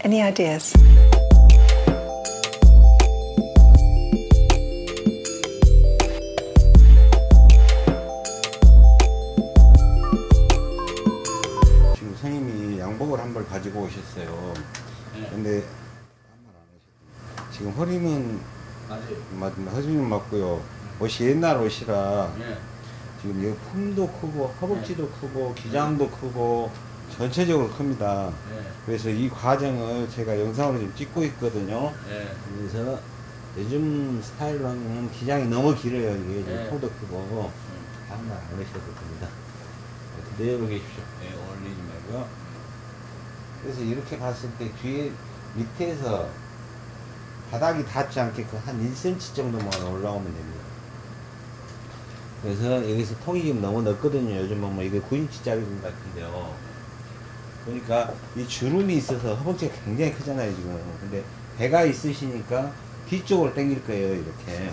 Any ideas? 지금 선생님이 양복을 한 벌 가지고 오셨어요. 네. 근데 한 말 안 하셨던데 지금 허리는 맞아요. 허리는 맞고요. 옷이 옛날 옷이라 네. 지금 이 품도 크고 허벅지도 크고 기장도 크고 전체적으로 큽니다. 네. 그래서 이 과정을 제가 영상으로 좀 찍고 있거든요. 네. 그래서 요즘 스타일로는 기장이 너무 길어요. 이게 네. 코도 크고 한 말 안 하셔도 됩니다. 그대로 계십시오. 네, 올리지 말고요. 그래서 이렇게 봤을 때 뒤에 밑에서 바닥이 닿지 않게끔 한 1cm 정도만 올라오면 됩니다. 그래서 여기서 통이 지금 너무 넓거든요. 요즘은 뭐 이게 9인치짜리 같은데요. 보니까 이 주름이 있어서 허벅지가 굉장히 크잖아요, 지금. 근데 배가 있으시니까 뒤쪽으로 당길 거예요, 이렇게.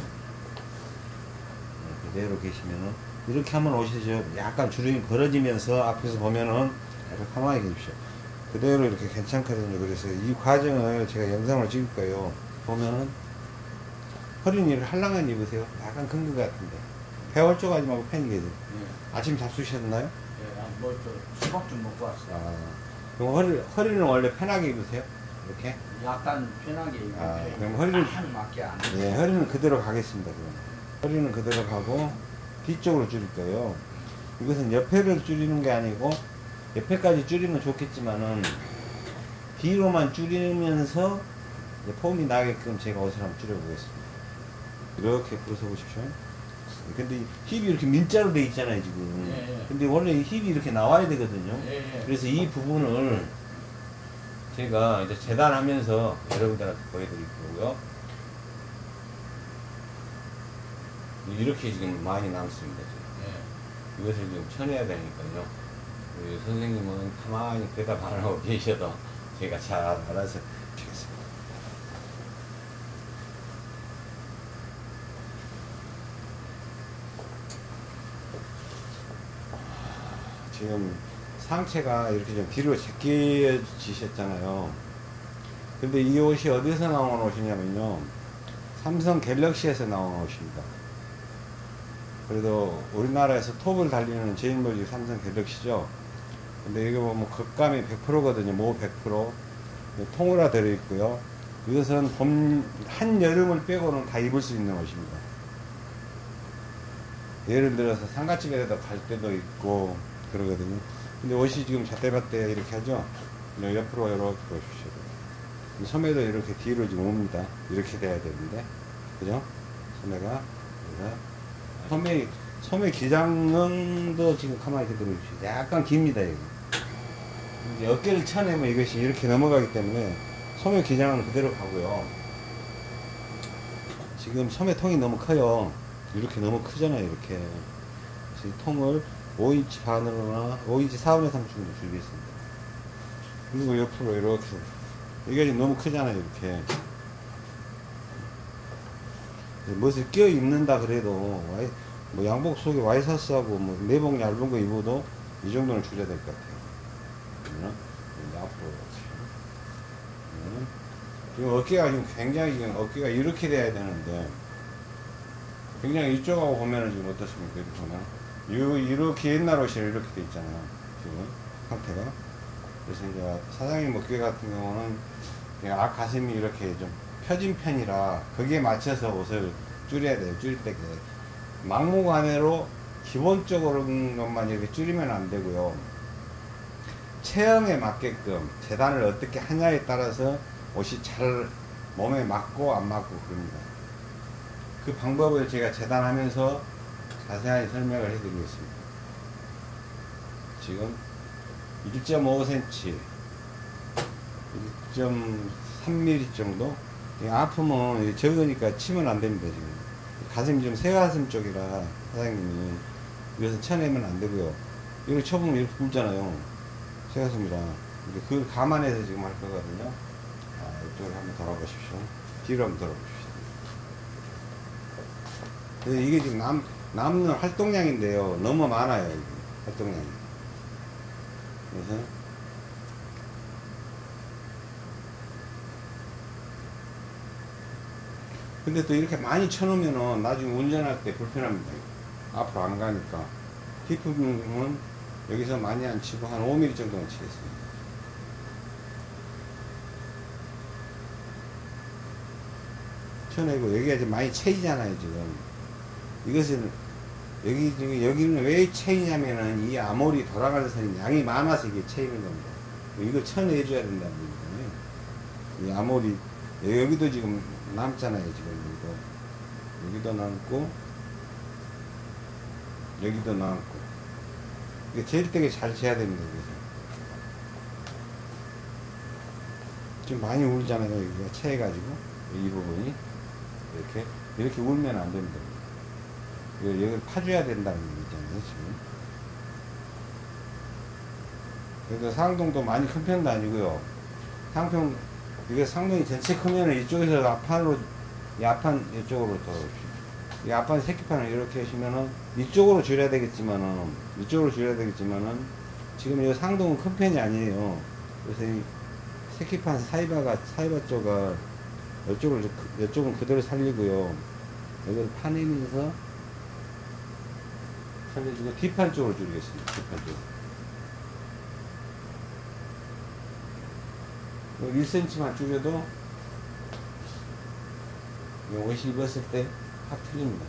그대로 계시면은. 이렇게 한번 오시죠. 약간 주름이 벌어지면서 앞에서 보면은 약간 가만히 계십시오. 그대로 이렇게 괜찮거든요. 그래서 이 과정을 제가 영상을 찍을 거예요. 보면은 허리는 할랑한 입으세요. 약간 큰 것 같은데. 배월 쪽 하지 말고 편히 계세요. 네. 아침 잡수셨나요? 네, 뭐좀 수박 좀 먹고 왔어요. 아, 그럼 허리는 원래 편하게 입으세요? 이렇게? 약간 편하게 입는 아, 편이에요. 그럼 허리를- 딱 맞게 안 해요. 네, 허리는 그대로 가겠습니다. 그럼. 허리는 그대로 가고 뒤쪽으로 줄일 거예요. 이것은 옆에를 줄이는 게 아니고 옆에까지 줄이면 좋겠지만은 뒤로만 줄이면서 이제 폼이 나게끔 제가 옷을 한번 줄여보겠습니다. 이렇게 벗어보십시오. 근데 힙이 이렇게 민자로 돼 있잖아요, 지금. 예. 근데 원래 이 힙이 이렇게 나와야 되거든요. 예. 그래서 이 부분을 제가 이제 재단하면서 여러분들한테 보여드릴 거고요. 이렇게 지금 많이 남습니다. 지금. 네. 이것을 좀 쳐내야 되니까요. 우리 선생님은 가만히 대답 안 하고 계셔도 제가 잘 알아서 주겠습니다. 지금 상체가 이렇게 좀 뒤로 제껴지셨잖아요. 근데 이 옷이 어디서 나온 옷이냐면요. 삼성 갤럭시에서 나온 옷입니다. 그래도 우리나라에서 톱을 달리는 제일 먼저 삼성 갤럭시죠. 근데 이거 보면 겉감이 100%거든요. 모 100%. 통으로 들어있고요. 이것은 한여름을 빼고는 다 입을 수 있는 옷입니다. 예를 들어서 상가집에도 갈 때도 있고 그러거든요. 근데 옷이 지금 잣대밭대 이렇게 하죠. 옆으로 이렇게 보십시오. 소매도 이렇게 뒤로 지금 옵니다. 이렇게 돼야 되는데, 그죠? 소매가. 그래서 소매 기장도 지금 가만히 들어주십시오. 약간 깁니다, 여기. 이제 어깨를 쳐내면 이것이 이렇게 넘어가기 때문에 소매 기장은 그대로 가고요. 지금 소매 통이 너무 커요. 이렇게 너무 크잖아요, 이렇게. 그래서 이 통을 5인치 반으로나 5인치 4분의 3 정도 줄이겠습니다. 그리고 옆으로 이렇게. 이게 지금 너무 크잖아요, 이렇게. 무엇을 껴 입는다 그래도, 뭐 양복 속에 와이셔츠하고 뭐 내복 얇은 거 입어도 이 정도는 줄여야 될 것 같아요. 앞으로. 지금 어깨가 지금 굉장히 지금 어깨가 이렇게 돼야 되는데, 굉장히 이쪽하고 보면은 지금 어떻습니까? 이렇게 보면. 이렇게 옛날 옷이 이렇게 돼 있잖아요. 지금 상태가. 그래서 이제 사장님 어깨 같은 경우는 가슴이 이렇게 좀 펴진 편이라 거기에 맞춰서 옷을 줄여야 돼요. 줄일 때 막무가내로 기본적으로 것만 이렇게 줄이면 안 되고요. 체형에 맞게끔 재단을 어떻게 하냐에 따라서 옷이 잘 몸에 맞고 안 맞고 그럽니다. 그 방법을 제가 재단하면서 자세하게 설명을 해드리겠습니다. 지금 1.5cm, 1.3mm 정도? 아프면 적으니까 치면 안 됩니다, 지금. 가슴이 좀 새가슴 쪽이라 사장님이 이것을 쳐내면 안 되고요. 이렇게 쳐보면 이렇게 굵잖아요. 새가슴이라. 그걸 감안해서 지금 할 거거든요. 이쪽으로 한번 돌아보십시오. 뒤로 한번 돌아보십시오. 이게 지금 남는 활동량인데요. 너무 많아요, 이게. 활동량이. 그래서 근데 또 이렇게 많이 쳐놓으면은 나중에 운전할 때 불편합니다. 앞으로 안 가니까. 뒷부분은 여기서 많이 안 치고 한 5mm 정도만 치겠습니다. 쳐내고 여기가 지금 많이 채이잖아요 지금. 이것은 여기 지금 여기는 왜 채이냐면은 이 아몰이 돌아가는 선이 양이 많아서 이게 채이는 겁니다. 이걸 쳐내줘야 된다는 얘기잖아요. 이 아몰이 여기도 지금 남잖아요 지금. 여기도 남고 여기도 남고 이게 제일 되게 잘 재야 됩니다. 그래서 지금 많이 울잖아요. 여기가 채해가지고 이 부분이 이렇게 울면 안 됩니다. 여기를 파줘야 된다는 얘기잖아요 지금. 그래도 상동도 많이 큰 편도 아니고요. 상평 이게 상동이 전체 크면은 이쪽에서 앞판으로 이 앞판 이쪽으로 더 이 앞판 새끼판을 이렇게 하시면은 이쪽으로 줄여야 되겠지만은 지금 이 상동은 큰 편이 아니에요. 그래서 이 새끼판 사이바 쪽을 이쪽은 그대로 살리고요. 여기를 파내면서 살려주고 뒷판 쪽으로 줄이겠습니다. 뒷판 쪽. 1cm만 줄여도 옷이 입었을 때 확 틀립니다.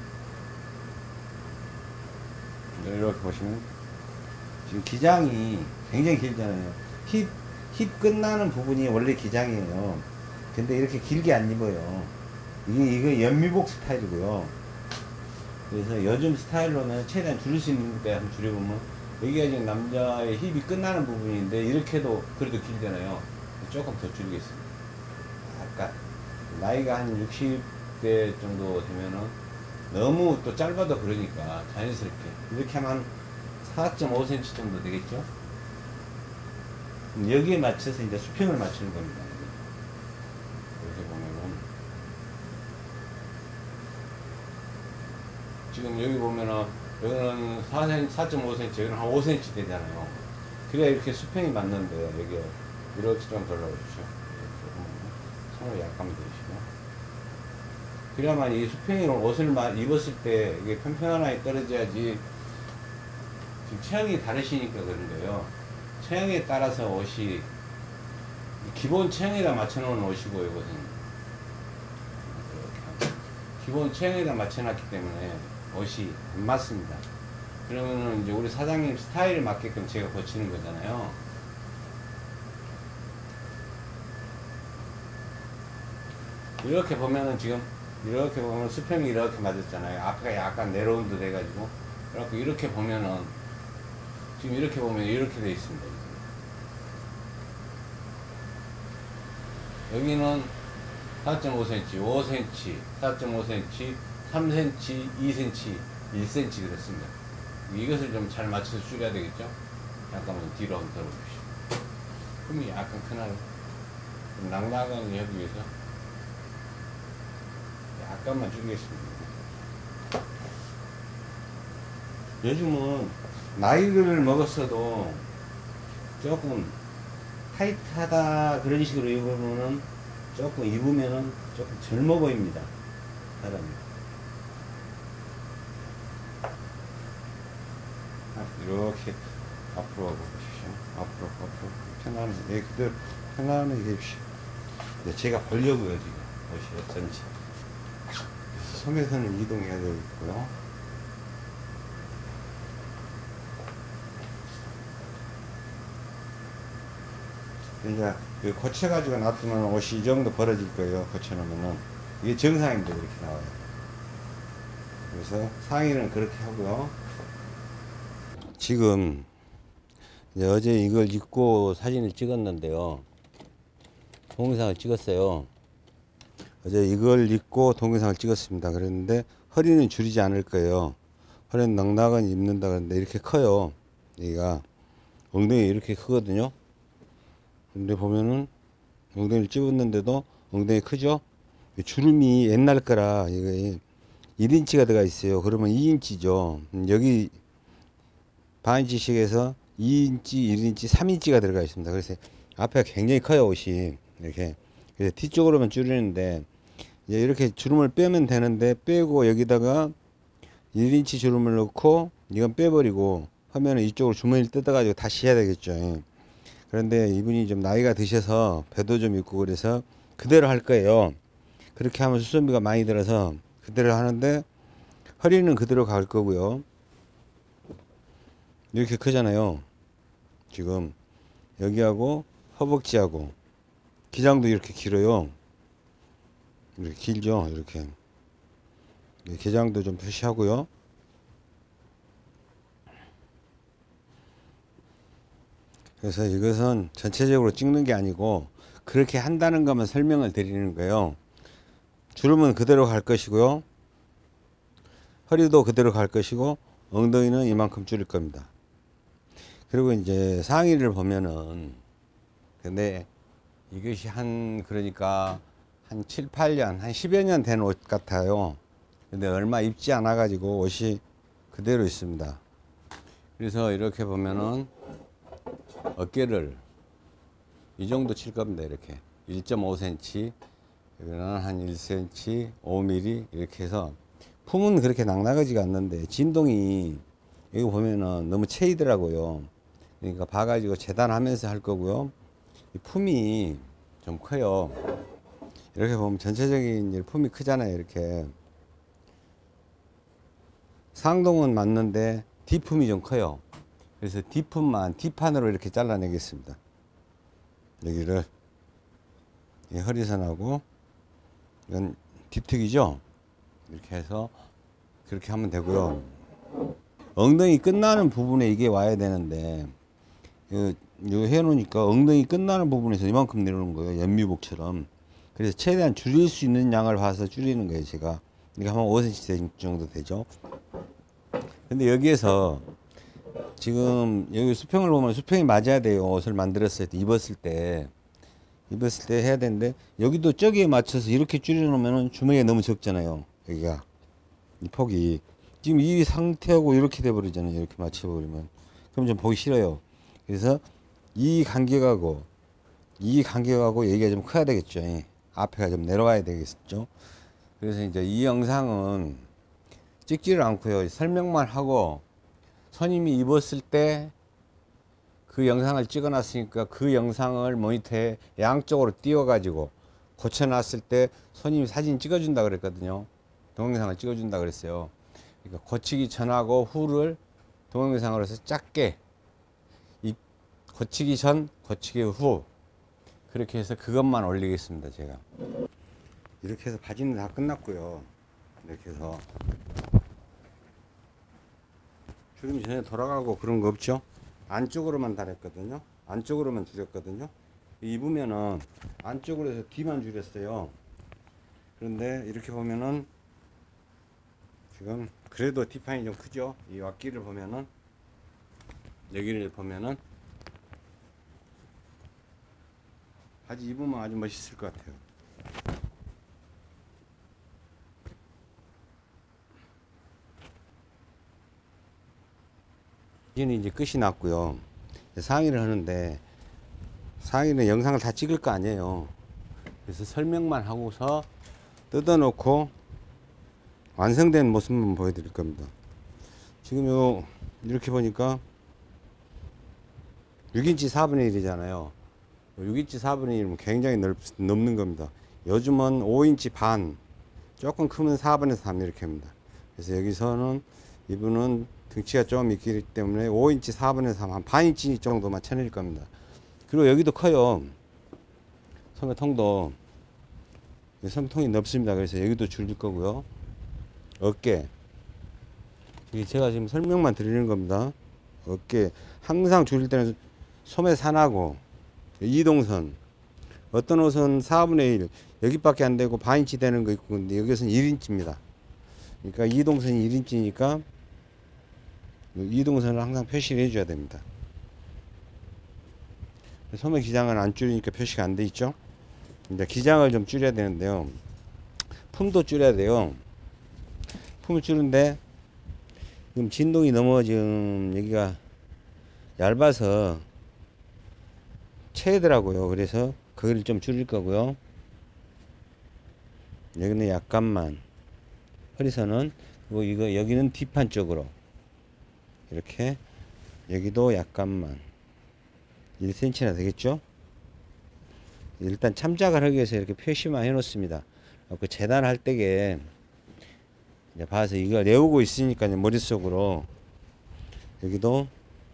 이렇게 보시면 지금 기장이 굉장히 길잖아요. 힙 끝나는 부분이 원래 기장이에요. 근데 이렇게 길게 안 입어요. 이거 연미복 스타일이고요. 그래서 요즘 스타일로는 최대한 줄일 수 있는 때 한번 줄여보면 여기가 지금 남자의 힙이 끝나는 부분인데 이렇게도 그래도 길잖아요. 조금 더 줄이겠습니다. 약간 나이가 한 60대 정도 되면은 너무 또 짧아도 그러니까 자연스럽게 이렇게 하면 4.5cm 정도 되겠죠. 여기에 맞춰서 이제 수평을 맞추는 겁니다. 이렇게 보면은 지금 여기 보면은 여기는 4.5cm, 여기는 한 5cm 되잖아요. 그래야 이렇게 수평이 맞는데 여기 이렇게 좀 돌려주십시오. 손을 약간 대시고. 그래야만 이 수평이 옷을 입었을 때 이게 편편하게 떨어져야지. 지금 체형이 다르시니까 그런 거예요. 체형에 따라서 옷이 기본 체형에다 맞춰놓은 옷이고 이것은 이렇게 기본 체형에다 맞춰놨기 때문에 옷이 안 맞습니다. 그러면은 이제 우리 사장님 스타일에 맞게끔 제가 고치는 거잖아요. 이렇게 보면은 지금 이렇게 보면 수평이 이렇게 맞았잖아요. 앞에가 약간 내려온도 돼가지고 이렇게 보면은 지금 이렇게 보면 이렇게 돼 있습니다. 여기는 4.5cm, 5cm, 4.5cm, 3cm, 2cm, 1cm 그렇습니다. 이것을 좀 잘 맞춰서 줄여야 되겠죠? 잠깐만 뒤로 한번 들어보십시오. 흠이 약간 크나요? 좀 낭낭하게 하기 위해서 약간만 줄이겠습니다. 요즘은 나이를 먹었어도 조금 타이트하다 그런 식으로 입으면은 입으면은 조금 젊어 보입니다. 사람이. 이렇게 앞으로 하고 보십시오. 앞으로 편안하게 네, 그대로 편안하게 해주십시오. 네, 제가 보려고요 지금 옷이 어쩐지. 섬에서는 이동해야 되겠고요. 이제 고쳐가지고 놔두면 옷이 이 정도 벌어질 거예요. 고쳐놓으면은 이게 정상인데 이렇게 나와요. 그래서 상의는 그렇게 하고요. 지금 이제 어제 이걸 입고 사진을 찍었는데요. 동영상을 찍었어요. 어제 이걸 입고 동영상을 찍었습니다. 그랬는데 허리는 줄이지 않을 거예요. 허리는 넉넉은 입는다 그랬는데 이렇게 커요. 여기가 엉덩이 이렇게 크거든요. 근데 보면은 엉덩이를 찍었는데도 엉덩이 크죠? 주름이 옛날 거라 이게 1인치가 들어가 있어요. 그러면 2인치죠. 여기 반인치씩에서 2인치, 1인치, 3인치가 들어가 있습니다. 그래서 앞에가 굉장히 커요, 옷이. 이렇게. 그래서 뒤쪽으로만 줄이는데 이제 이렇게 주름을 빼면 되는데, 빼고 여기다가 1인치 주름을 넣고 이건 빼버리고 하면은 이쪽으로 주머니를 뜯어가지고 다시 해야 되겠죠. 예. 그런데 이분이 좀 나이가 드셔서 배도 좀 있고 그래서 그대로 할 거예요. 그렇게 하면 수선비가 많이 들어서 그대로 하는데, 허리는 그대로 갈 거고요. 이렇게 크잖아요. 지금 여기하고 허벅지하고 기장도 이렇게 길어요. 이렇게 길죠. 이렇게 기장도 좀 표시하고요. 그래서 이것은 전체적으로 찍는 게 아니고 그렇게 한다는 것만 설명을 드리는 거예요. 주름은 그대로 갈 것이고요. 허리도 그대로 갈 것이고 엉덩이는 이만큼 줄일 겁니다. 그리고 이제 상의를 보면은, 근데 이것이 그러니까 한 7, 8년, 한 10여 년 된 옷 같아요. 근데 얼마 입지 않아 가지고 옷이 그대로 있습니다. 그래서 이렇게 보면은 어깨를 이 정도 칠 겁니다. 이렇게 1.5cm, 여기는 한 1cm, 5mm 이렇게 해서, 품은 그렇게 낭낭하지가 않는데 진동이 여기 보면은 너무 채이더라고요. 그러니까 봐가지고 재단하면서 할 거고요. 이 품이 좀 커요. 이렇게 보면 전체적인 품이 크잖아요. 이렇게 상동은 맞는데 뒷품이 좀 커요. 그래서 뒷품만 뒷판으로 이렇게 잘라내겠습니다. 여기를 이 허리선하고 이건 뒷특이죠. 이렇게 해서 그렇게 하면 되고요. 엉덩이 끝나는 부분에 이게 와야 되는데, 이거 해놓으니까 엉덩이 끝나는 부분에서 이만큼 내려오는 거예요. 연미복처럼. 그래서 최대한 줄일 수 있는 양을 봐서 줄이는 거예요. 제가 이게 한 5cm 정도 되죠. 근데 여기에서 지금 여기 수평을 보면 수평이 맞아야 돼요. 옷을 만들었을 때, 입었을 때 해야 되는데, 여기도 저기에 맞춰서 이렇게 줄여 놓으면 주머니가 너무 적잖아요. 여기가 이 폭이 지금 이 상태하고 이렇게 돼 버리잖아요. 이렇게 맞춰 버리면 그럼 좀 보기 싫어요. 그래서 이 간격하고 여기가 좀 커야 되겠죠. 앞에가 좀 내려와야 되겠죠. 그래서 이제 이 영상은 찍지를 않고요. 설명만 하고, 손님이 입었을 때 그 영상을 찍어 놨으니까 그 영상을 모니터에 양쪽으로 띄워 가지고 고쳐 놨을 때 손님이 사진 찍어 준다 그랬거든요. 동영상을 찍어 준다 그랬어요. 그러니까 고치기 전하고 후를 동영상으로 해서 작게, 이 고치기 전, 고치기 후, 그렇게 해서 그것만 올리겠습니다. 제가 이렇게 해서 바지는 다 끝났고요. 이렇게 해서 주름이 전혀 돌아가고 그런 거 없죠. 안쪽으로만 달았거든요. 안쪽으로만 줄였거든요. 입으면은 안쪽으로 해서 뒤만 줄였어요. 그런데 이렇게 보면은 지금 그래도 뒷판이 좀 크죠. 이 왁기를 보면은, 여기를 보면은 바지 입으면 아주 멋있을 것 같아요. 이제는 이제 끝이 났고요. 상의를 하는데, 상의는 영상을 다 찍을 거 아니에요. 그래서 설명만 하고서 뜯어놓고 완성된 모습만 보여드릴 겁니다. 지금 이렇게 보니까 6인치 4분의 1이잖아요. 6인치 4분의 1이면 굉장히 넘는 겁니다. 요즘은 5인치 반, 조금 크면 4분의 3 이렇게 합니다. 그래서 여기서는 이분은 등치가 좀 있기 때문에 5인치 4분의 3, 한 반인치 정도만 쳐낼 겁니다. 그리고 여기도 커요. 소매통도, 소매통이 넓습니다. 그래서 여기도 줄일 거고요. 어깨, 이게 제가 지금 설명만 드리는 겁니다. 어깨 항상 줄일 때는 소매산하고 이동선, 어떤 옷은 4분의 1 여기밖에 안 되고 반인치 되는 거 있고, 근데 여기서는 1인치입니다. 그러니까 이동선이 1인치니까 이동선을 항상 표시를 해줘야 됩니다. 소매 기장은 안 줄이니까 표시가 안 돼 있죠. 이제 기장을 좀 줄여야 되는데요. 품도 줄여야 돼요. 품을 줄인데 지금 진동이 너무 지금 여기가 얇아서 채더라고요. 그래서 그걸 좀 줄일 거고요. 여기는 약간만 허리선은, 그리고 이거 여기는 뒷판 쪽으로 이렇게, 여기도 약간만 1cm나 되겠죠. 일단 참작을 하기 위해서 이렇게 표시만 해 놓습니다. 그 재단할 때게 이제 봐서 이걸 내우고 있으니까 머릿속으로 여기도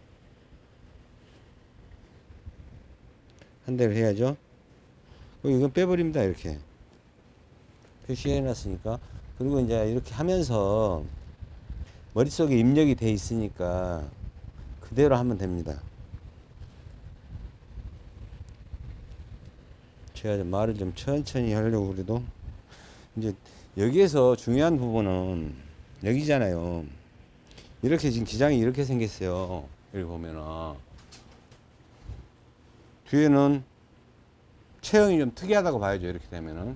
한 대를 해야죠. 이건 빼버립니다. 이렇게 표시해 놨으니까. 그리고 이제 이렇게 하면서 머릿속에 입력이 돼 있으니까 그대로 하면 됩니다. 제가 좀 말을 좀 천천히 하려고 그래도, 이제 여기에서 중요한 부분은 여기잖아요. 이렇게 지금 기장이 이렇게 생겼어요. 여기 보면은 뒤에는 체형이 좀 특이하다고 봐야죠. 이렇게 되면은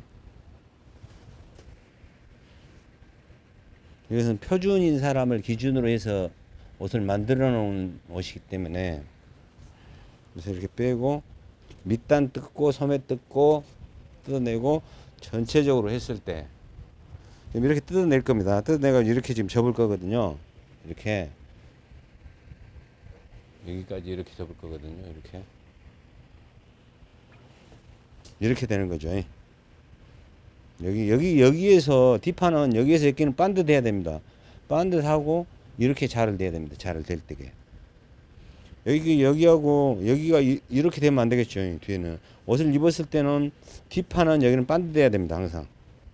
이것은 표준인 사람을 기준으로 해서 옷을 만들어 놓은 옷이기 때문에, 그래서 이렇게 빼고 밑단 뜯고 소매 뜯고 뜯어내고 전체적으로 했을 때 이렇게 뜯어낼 겁니다. 뜯어내가 이렇게 지금 접을 거거든요. 이렇게 여기까지 이렇게 접을 거거든요. 이렇게 되는 거죠. 여기에서 뒷판은 여기에서 여기는 반듯 해야 됩니다. 반듯 하고 이렇게 자를 대야 됩니다. 자를 댈 때게. 여기하고 여기가 이렇게 되면 안 되겠죠. 뒤에는 옷을 입었을 때는 뒷판은 여기는 반듯 해야 됩니다. 항상.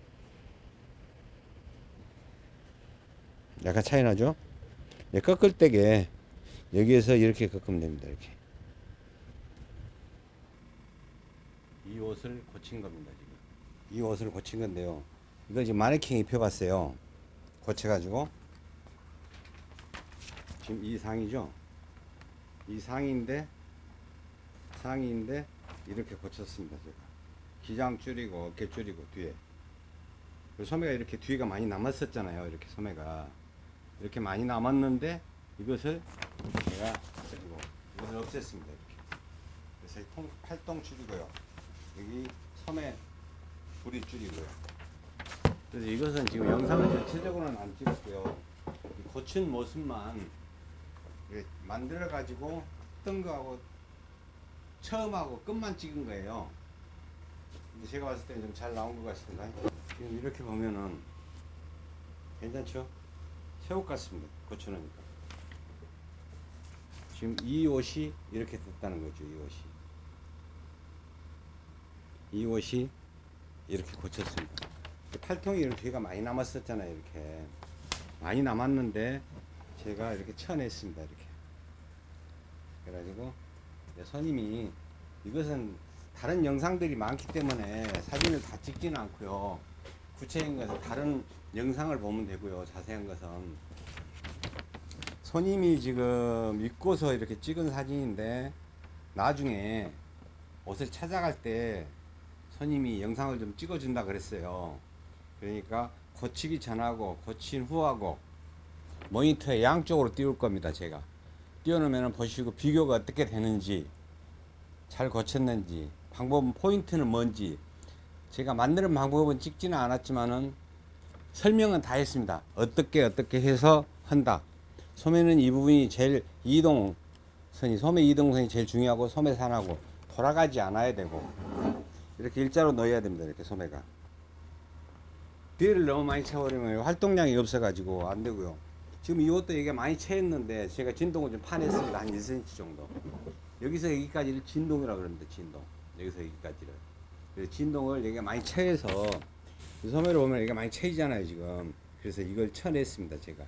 약간 차이 나죠? 꺾을 때게 여기에서 이렇게 꺾으면 됩니다. 이렇게. 이 옷을 고친 겁니다. 지금 이 옷을 고친 건데요. 이거 지금 마네킹 입혀봤어요. 고쳐가지고 지금 이 상이죠. 이 상의인데 이렇게 고쳤습니다. 제가 기장 줄이고 어깨 줄이고 뒤에 소매가 이렇게 뒤가 많이 남았었잖아요. 이렇게 소매가 이렇게 많이 남았는데 이것을 제가 이것을 없앴습니다. 이렇게. 그래서 팔동 줄이고요. 여기 소매 부리 줄이고요. 그래서 이것은 지금 영상을 전체적으로는 안 찍었고요. 고친 모습만 만들어 가지고 했던 거하고 처음하고 끝만 찍은 거예요. 근데 제가 봤을 때는 좀 잘 나온 것 같습니다. 지금 이렇게 보면은 괜찮죠? 새 옷 같습니다. 고쳐놓으니까. 지금 이 옷이 이렇게 됐다는 거죠. 이 옷이 이렇게 고쳤습니다. 팔통이 이렇게 뒤가 많이 남았었잖아요. 이렇게 많이 남았는데 제가 이렇게 쳐냈습니다. 이렇게 그래가지고 손님이, 이것은 다른 영상들이 많기 때문에 사진을 다 찍지는 않고요. 구체적인 것은 다른 영상을 보면 되고요. 자세한 것은 손님이 지금 입고서 이렇게 찍은 사진인데, 나중에 옷을 찾아갈 때 손님이 영상을 좀 찍어준다 그랬어요. 그러니까 고치기 전하고 고친 후하고 모니터에 양쪽으로 띄울 겁니다. 제가 띄워놓으면 보시고 비교가 어떻게 되는지, 잘 고쳤는지, 방법은 포인트는 뭔지. 제가 만드는 방법은 찍지는 않았지만은 설명은 다 했습니다. 어떻게 해서 한다. 소매는 이 부분이 제일 소매 이동선이 제일 중요하고, 소매산하고 돌아가지 않아야 되고, 이렇게 일자로 넣어야 됩니다. 이렇게 소매가. 뒤를 너무 많이 채워버리면 활동량이 없어가지고 안 되고요. 지금 이것도 이게 많이 채했는데 제가 진동을 좀 파냈습니다. 한 1cm 정도. 여기서 여기까지를 진동이라고 그럽니다. 진동. 여기서 여기까지를. 그래서 진동을 여기가 많이 채해서, 소매를 보면 이게 많이 채이잖아요 지금. 그래서 이걸 쳐냈습니다. 제가.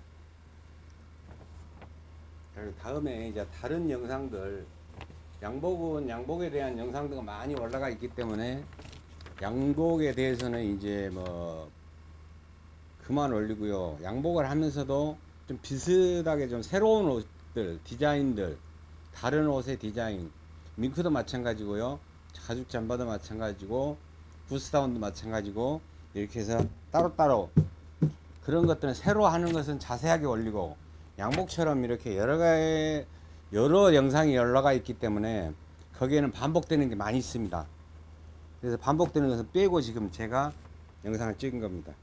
그리고 다음에 이제 다른 영상들, 양복에 대한 영상들이 많이 올라가 있기 때문에 양복에 대해서는 이제 뭐 그만 올리고요. 양복을 하면서도 좀 비슷하게 좀 새로운 옷들, 디자인들, 다른 옷의 디자인, 밍크도 마찬가지고요. 가죽 잠바도 마찬가지고, 부스다운도 마찬가지고, 이렇게 해서 따로따로 그런 것들은 새로 하는 것은 자세하게 올리고, 양복처럼 이렇게 여러 영상이 올라가 있기 때문에 거기에는 반복되는 게 많이 있습니다. 그래서 반복되는 것은 빼고 지금 제가 영상을 찍은 겁니다.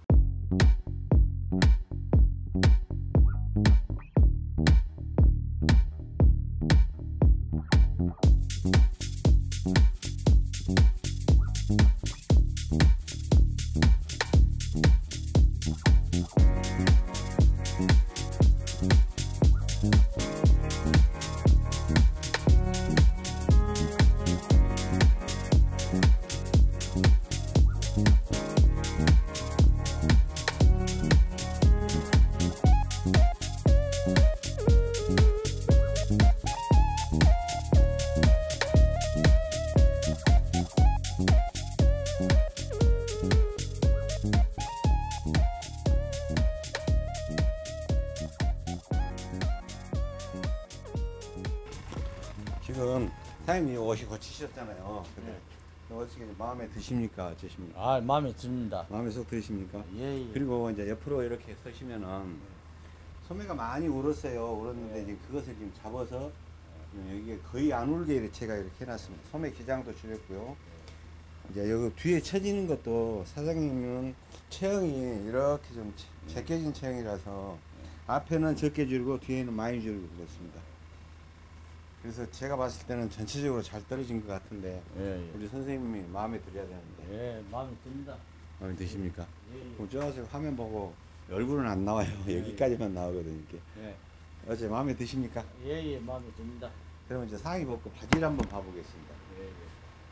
지금 사장님이 옷이 고치셨잖아요. 근데 어떻게 마음에 드십니까? 어떠십니까? 아, 마음에 듭니다. 마음에 쏙 드십니까? 예, 예. 그리고 이제 옆으로 이렇게 서시면은 소매가 많이 울었어요. 울었는데 이제 그것을 지금 잡아서 여기에 거의 안 울게 이렇게 제가 이렇게 해놨습니다. 소매 기장도 줄였고요. 이제 여기 뒤에 쳐지는 것도 사장님은 체형이 이렇게 좀 제껴진 체형이라서 앞에는 적게 줄이고 뒤에는 많이 줄이고 그렇습니다. 그래서 제가 봤을 때는 전체적으로 잘 떨어진 것 같은데 예, 예. 우리 선생님이 마음에 들어야 되는데 예, 마음에 듭니다. 마음에 드십니까? 예, 예. 그럼 저기서 화면 보고 얼굴은 안 나와요. 여기까지만 나오거든요. 이렇게. 예, 어째 마음에 드십니까? 예, 예, 마음에 듭니다. 그러면 이제 상의 벗고 바지를 한번 봐보겠습니다. 예, 예.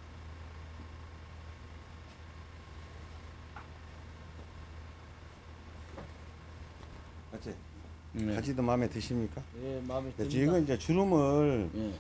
어째 네. 바지도 마음에 드십니까? 예, 마음에 듭니다. 지금 이제 주름을 예,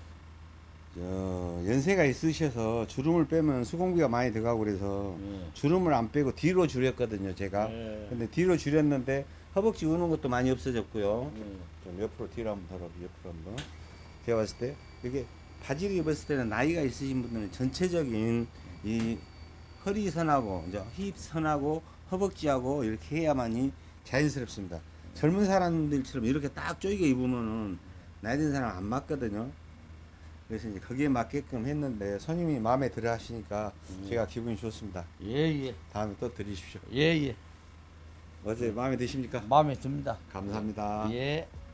연세가 있으셔서 주름을 빼면 수공비가 많이 들어가고 그래서 예. 주름을 안 빼고 뒤로 줄였거든요, 제가. 예. 근데 뒤로 줄였는데 허벅지 우는 것도 많이 없어졌고요. 예. 좀 옆으로 뒤로 한번 돌아, 옆으로 한번. 제가 봤을 때 이게 바지를 입었을 때는 나이가 있으신 분들은 전체적인 이 허리선하고 이제 힙선하고 허벅지하고 이렇게 해야만이 자연스럽습니다. 젊은 사람들처럼 이렇게 딱 쪼이게 입으면은 나이 든 사람 안 맞거든요. 그래서 이제 거기에 맞게끔 했는데 손님이 마음에 들어 하시니까 제가 기분이 좋습니다. 예, 예. 다음에 또 드리십시오. 예, 예. 어제 마음에 드십니까? 마음에 듭니다. 감사합니다. 예.